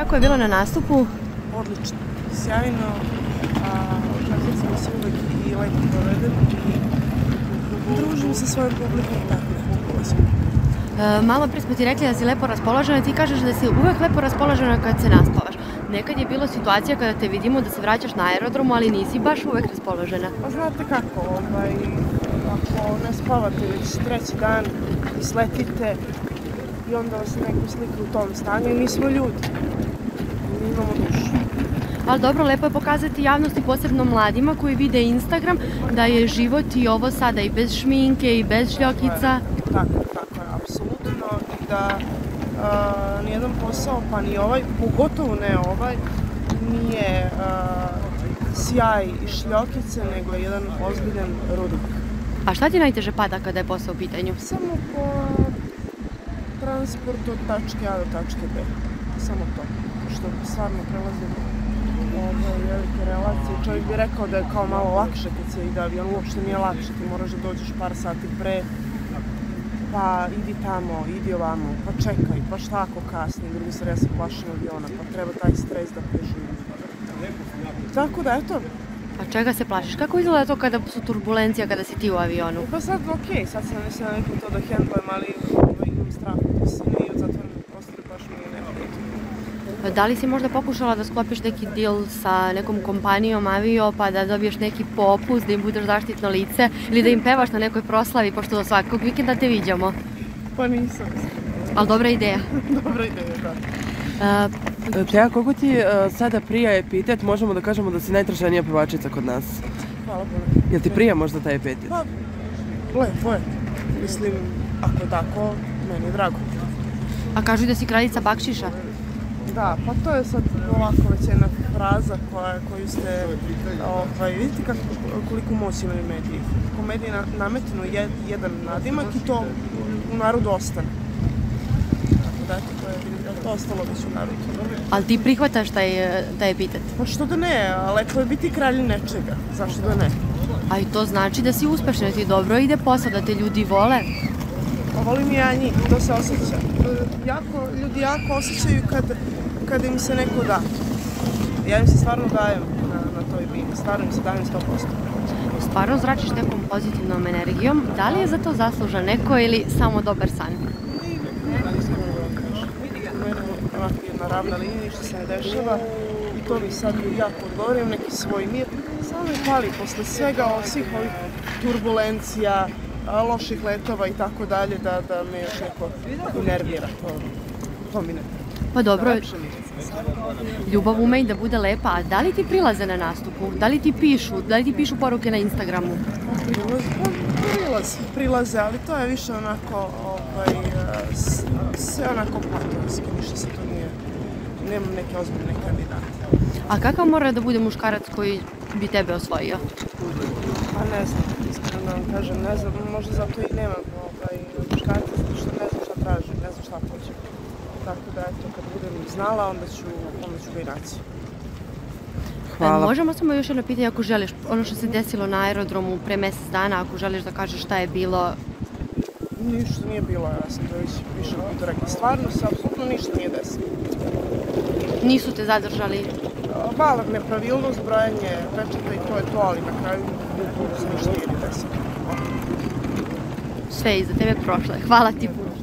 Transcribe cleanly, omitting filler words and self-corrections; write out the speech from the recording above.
kako je bilo na nastupu? Odlično, sjajno, tako smo se uvek i lepo provedem i družim sa svojom publikom, tako da ulazim. Malo pre smo ti rekli da si lepo raspoložena, ti kažeš da si uvek lepo raspoložena kad se naspavaš. Nekad je bilo situacija kada te vidimo da se vraćaš na aerodromu, ali nisi baš uvek raspoložena. Pa znate kako, ako ne spavate već treći dan i sletite i onda vas neko slika u tom stanju i mi smo ljudi, mi imamo dušu. Ali dobro, lepo je pokazati javnosti, posebno mladima koji vide Instagram, da je život i ovo sada i bez šminke i bez šljokica. Tako je, apsolutno. I da nijedan posao, pa ni ovaj, pogotovo ne ovaj, nije sjaj i šljokice, nego je jedan ozbiljan rudnik. A šta ti najteže pada kada je posao u pitanju? Samo po transportu od tačke A do tačke B. Samo to. Što stvarno prelazi velike relacije. Čovjek bi rekao da je kao malo lakše kad se ide avion. Uopšte nije lakše. Ti moraš da dođeš par sati pre. Pa idi tamo, idi ovamo, pa čekaj, pa šta ako kasni, drugi stvar, ja se plašim aviona, pa treba taj stres da preživim. Tako da, eto. A čega se plašiš? Kako izgleda to kada su turbulencija, kada si ti u avionu? Pa sad, okej, sad sam mislila nekom to da hendlujem, ali imam strah od visine i od zatvorenog prostora, baš mi je neprijatno. Da li si možda pokušala da sklopiš neki deal sa nekom kompanijom avio, pa da dobiješ neki popust, da im budeš zaštitno lice, ili da im pevaš na nekoj proslavi, pošto svakog vikenda te viđamo? Pa nisam. Ali dobra ideja. Dobra ideja, da. Teja, koliko ti sada prija epitet, možemo da kažemo da si najtraženija pevačica kod nas? Hvala Bogu. Jel ti prija možda taj epitet? Pa, lepo je. Mislim, ako je tako, meni je drago. A kažu da si kraljica bakšiša? Da, pa to je sad ovako već jedna fraza koju ste, vidite koliko moć imaju mediji. Ako mediji nametnu jedan nadimak i to u narodu ostane. Tako da, to je ostalo već u narodu. Ali ti prihvataš taj epitet? Pa što da ne, lepo je biti kralj nečega, zašto da ne? A i to znači da si uspešna, ti dobro ide posao, da te ljudi vole? Pa volim ja njih, to se osjeća. Ljudi jako osjećaju kada im se neko da. Ja im se stvarno dajem na toj bini, stvarno im se dajem 100%. Stvarno zračiš nekom pozitivnom energijom. Da li je za to zaslužan neko ili samo dobar san? Iskreno da vam kažem. Mene onako jedna ravna linija, ništa se ne dešava i to mi sad jako odgovorim, neki svoj mir. Samo mi pali posle svega svih ovih turbulencija, loših letova i tako dalje, da me još neko nervira. To mi ne. Pa dobro, ljubav ume i da bude lepa, a da li ti prilaze na nastupu? Da li ti pišu poruke na Instagramu? Prilaze, ali to je više onako, sve onako platonski, ništa se to nije, nemam neke ozbiljne kandidate. A kakav mora da bude muškarac koji bi tebe osvojio? Pa ne znam, iskreno da vam kažem, ne znam, možda zato i nemam muškarca, zato što ne znam šta tražim, ne znam šta hoćem. Tako da, eto, kad budem znala, onda ću ga i naći. Hvala. Možemo samo još jedno pitanje, ako želiš, ono što se desilo na aerodromu pre mesec dana, ako želiš da kažeš šta je bilo? Ništa nije bilo, ja sam to već više puta rekla. Stvarno se apsolutno ništa nije desilo. Nisu te zadržali? Mala nepravilnost, brojanje pečata i to je to, ali na kraju se ništa nije desilo. Sve iza tebe prošlo je. Hvala ti puno.